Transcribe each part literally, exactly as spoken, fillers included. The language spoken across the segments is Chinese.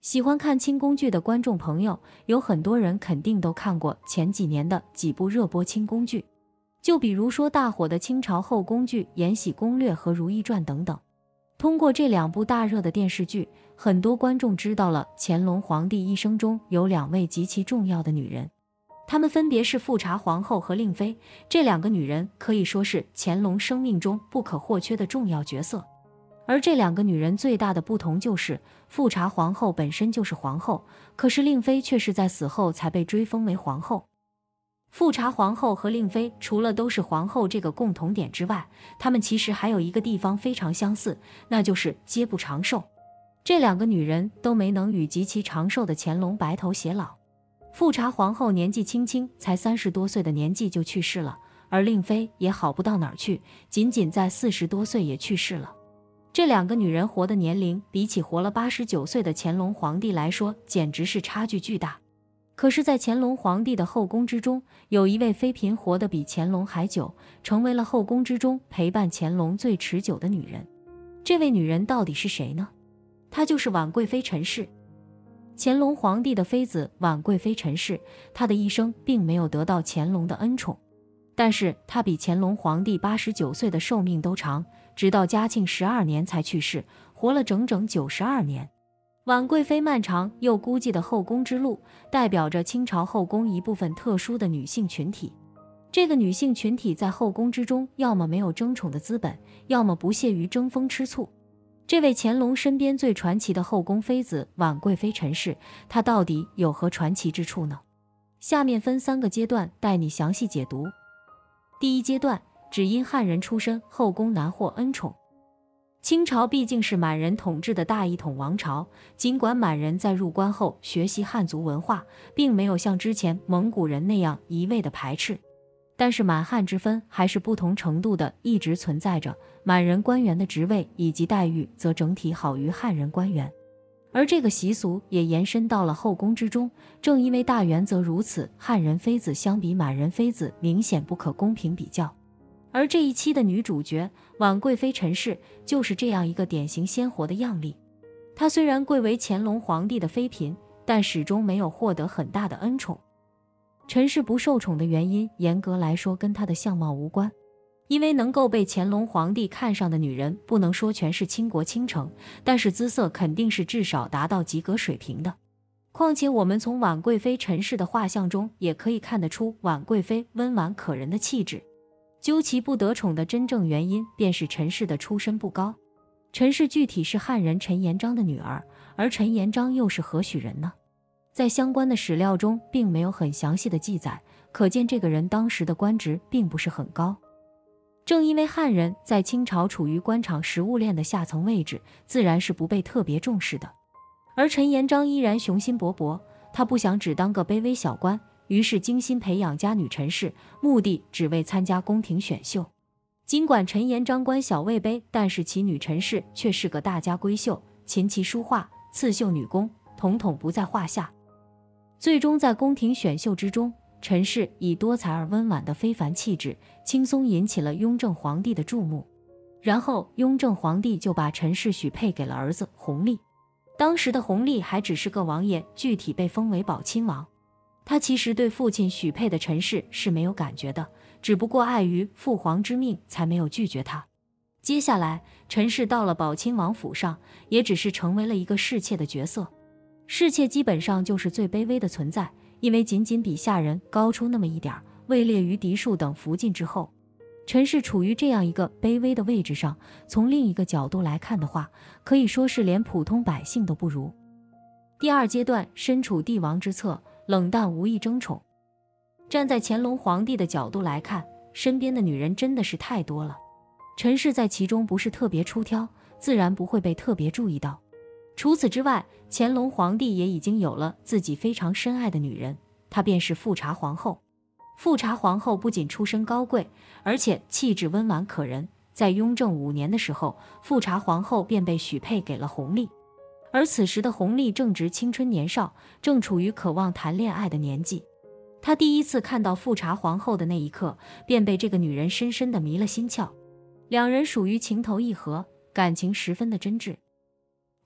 喜欢看清宫剧的观众朋友，有很多人肯定都看过前几年的几部热播清宫剧，就比如说大火的清朝后宫剧《延禧攻略》和《如懿传》等等。通过这两部大热的电视剧，很多观众知道了乾隆皇帝一生中有两位极其重要的女人，她们分别是富察皇后和令妃。这两个女人可以说是乾隆生命中不可或缺的重要角色。而这两个女人最大的不同就是，富察皇后本身就是皇后，可是令妃却是在死后才被追封为皇后。富察皇后和令妃除了都是皇后这个共同点之外，她们其实还有一个地方非常相似，那就是皆不长寿。这两个女人都没能与极其长寿的乾隆白头偕老。富察皇后年纪轻轻，才三十多岁的年纪就去世了，而令妃也好不到哪儿去，仅仅在四十多岁也去世了。这两个女人活的年龄比起活了八十九岁的乾隆皇帝来说，简直是差距巨大。可是在乾隆皇帝的后宫之中，有一位妃嫔活得比乾隆还久，成为了后宫之中陪伴乾隆最持久的女人。这位女人到底是谁呢？她就是婉贵妃陈氏。乾隆皇帝的妃子婉贵妃陈氏，她的一生并没有得到乾隆的恩宠，但是她比乾隆皇帝八十九岁的寿命都长，直到嘉庆十二年才去世，活了整整九十二年。婉贵妃漫长又孤寂的后宫之路，代表着清朝后宫一部分特殊的女性群体。这个女性群体在后宫之中，要么没有争宠的资本，要么不屑于争风吃醋。这位乾隆身边最传奇的后宫妃子婉贵妃陈氏，她到底有何传奇之处呢？下面分三个阶段带你详细解读。第一阶段，只因汉人出身，后宫难获恩宠。清朝毕竟是满人统治的大一统王朝，尽管满人在入关后学习汉族文化，并没有像之前蒙古人那样一味的排斥，但是满汉之分还是不同程度的一直存在着，满人官员的职位以及待遇则整体好于汉人官员，而这个习俗也延伸到了后宫之中。正因为大原则如此，汉人妃子相比满人妃子明显不可公平比较。而这一期的女主角婉贵妃陈氏就是这样一个典型鲜活的样例。她虽然贵为乾隆皇帝的妃嫔，但始终没有获得很大的恩宠。陈氏不受宠的原因，严格来说跟她的相貌无关，因为能够被乾隆皇帝看上的女人，不能说全是倾国倾城，但是姿色肯定是至少达到及格水平的。况且我们从婉贵妃陈氏的画像中也可以看得出婉贵妃温婉可人的气质。究其不得宠的真正原因，便是陈氏的出身不高。陈氏具体是汉人陈延章的女儿，而陈延章又是何许人呢？在相关的史料中并没有很详细的记载，可见这个人当时的官职并不是很高。正因为汉人在清朝处于官场食物链的下层位置，自然是不被特别重视的。而陈延章依然雄心勃勃，他不想只当个卑微小官，于是精心培养家女陈氏，目的只为参加宫廷选秀。尽管陈延章官小位卑，但是其女陈氏却是个大家闺秀，琴棋书画、刺绣女工，统统不在话下。最终在宫廷选秀之中，陈氏以多才而温婉的非凡气质，轻松引起了雍正皇帝的注目。然后雍正皇帝就把陈氏许配给了儿子弘历。当时的弘历还只是个王爷，具体被封为宝亲王。他其实对父亲许配的陈氏是没有感觉的，只不过碍于父皇之命才没有拒绝他。接下来陈氏到了宝亲王府上，也只是成为了一个侍妾的角色。侍妾基本上就是最卑微的存在，因为仅仅比下人高出那么一点，位列于嫡庶等福晋之后。陈氏处于这样一个卑微的位置上，从另一个角度来看的话，可以说是连普通百姓都不如。第二阶段，身处帝王之侧，冷淡无意争宠。站在乾隆皇帝的角度来看，身边的女人真的是太多了，陈氏在其中不是特别出挑，自然不会被特别注意到。除此之外，乾隆皇帝也已经有了自己非常深爱的女人，她便是富察皇后。富察皇后不仅出身高贵，而且气质温婉可人。在雍正五年的时候，富察皇后便被许配给了弘历。而此时的弘历正值青春年少，正处于渴望谈恋爱的年纪。他第一次看到富察皇后的那一刻，便被这个女人深深地迷了心窍。两人属于情投意合，感情十分的真挚。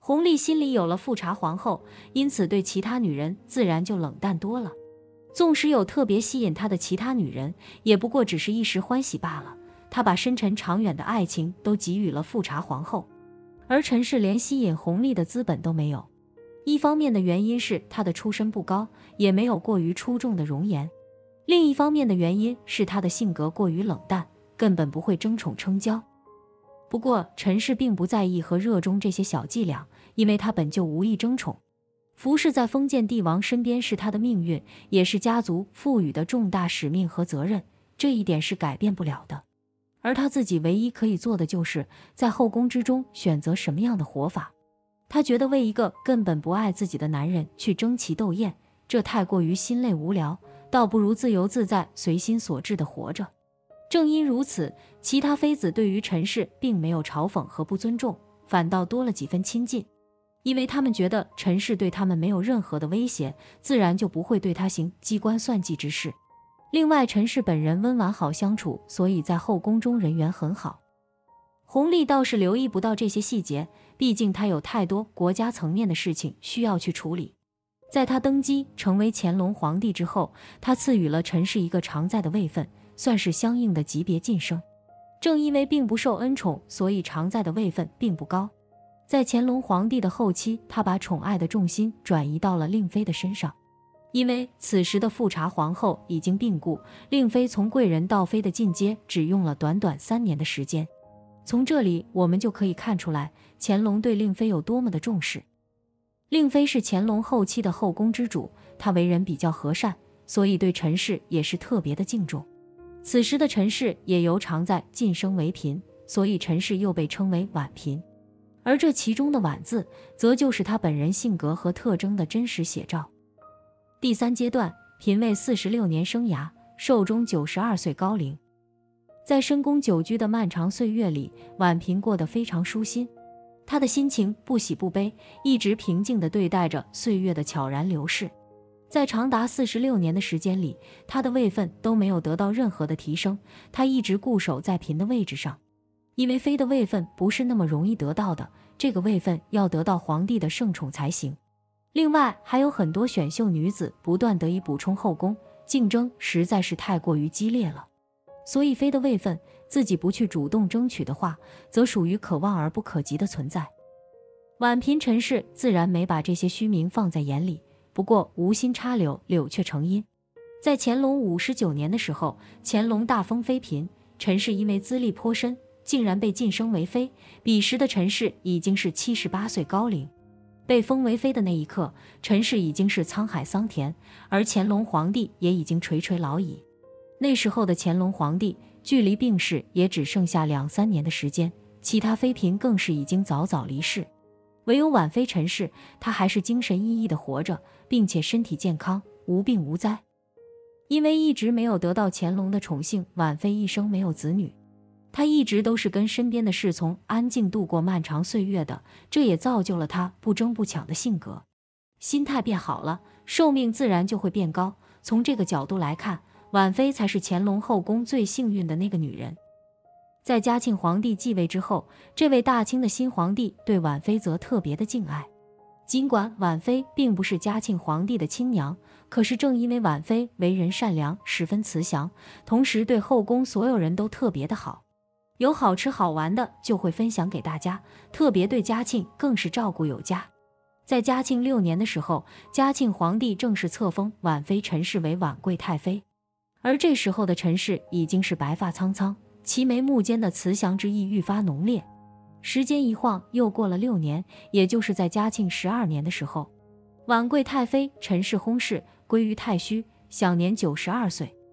弘历心里有了富察皇后，因此对其他女人自然就冷淡多了。纵使有特别吸引他的其他女人，也不过只是一时欢喜罢了。他把深沉长远的爱情都给予了富察皇后，而陈氏连吸引弘历的资本都没有。一方面的原因是他的出身不高，也没有过于出众的容颜；另一方面的原因是他的性格过于冷淡，根本不会争宠称娇。不过陈氏并不在意和热衷这些小伎俩，因为他本就无意争宠。服侍在封建帝王身边是他的命运，也是家族赋予的重大使命和责任，这一点是改变不了的。而他自己唯一可以做的就是在后宫之中选择什么样的活法。他觉得为一个根本不爱自己的男人去争奇斗艳，这太过于心累无聊，倒不如自由自在随心所至地活着。正因如此，其他妃子对于陈氏并没有嘲讽和不尊重，反倒多了几分亲近，因为他们觉得陈氏对他们没有任何的威胁，自然就不会对他行机关算计之事。另外，陈氏本人温婉好相处，所以在后宫中人缘很好。弘历倒是留意不到这些细节，毕竟他有太多国家层面的事情需要去处理。在他登基成为乾隆皇帝之后，他赐予了陈氏一个常在的位分，算是相应的级别晋升。正因为并不受恩宠，所以常在的位分并不高。在乾隆皇帝的后期，他把宠爱的重心转移到了令妃的身上。因为此时的富察皇后已经病故，令妃从贵人到妃的进阶只用了短短三年的时间。从这里我们就可以看出来，乾隆对令妃有多么的重视。令妃是乾隆后期的后宫之主，她为人比较和善，所以对陈氏也是特别的敬重。此时的陈氏也由常在晋升为嫔，所以陈氏又被称为婉嫔。而这其中的婉字，则就是她本人性格和特征的真实写照。第三阶段，嫔位四十六年生涯，寿终九十二岁高龄。在深宫久居的漫长岁月里，婉嫔过得非常舒心。她的心情不喜不悲，一直平静地对待着岁月的悄然流逝。在长达四十六年的时间里，她的位分都没有得到任何的提升，她一直固守在嫔的位置上。因为妃的位分不是那么容易得到的，这个位分要得到皇帝的圣宠才行。另外，还有很多选秀女子不断得以补充后宫，竞争实在是太过于激烈了。所以妃的位分自己不去主动争取的话，则属于可望而不可及的存在。婉嫔陈氏自然没把这些虚名放在眼里，不过无心插柳，柳却成荫。在乾隆五十九年的时候，乾隆大封妃嫔，陈氏因为资历颇深，竟然被晋升为妃。彼时的陈氏已经是七十八岁高龄。被封为妃的那一刻，陈氏已经是沧海桑田，而乾隆皇帝也已经垂垂老矣。那时候的乾隆皇帝距离病逝也只剩下两三年的时间，其他妃嫔更是已经早早离世。唯有婉妃陈氏，她还是精神奕奕地活着，并且身体健康，无病无灾。因为一直没有得到乾隆的宠幸，婉妃一生没有子女。她一直都是跟身边的侍从安静度过漫长岁月的，这也造就了她不争不抢的性格。心态变好了，寿命自然就会变高。从这个角度来看，婉妃才是乾隆后宫最幸运的那个女人。在嘉庆皇帝继位之后，这位大清的新皇帝对婉妃则特别的敬爱。尽管婉妃并不是嘉庆皇帝的亲娘，可是正因为婉妃为人善良，十分慈祥，同时对后宫所有人都特别的好，有好吃好玩的就会分享给大家，特别对嘉庆更是照顾有加。在嘉庆六年的时候，嘉庆皇帝正式册封婉妃陈氏为婉贵太妃。而这时候的陈氏已经是白发苍苍，齐眉目间的慈祥之意愈发浓烈。时间一晃又过了六年，也就是在嘉庆十二年的时候，婉贵太妃陈氏薨逝，归于太虚，享年九十二岁。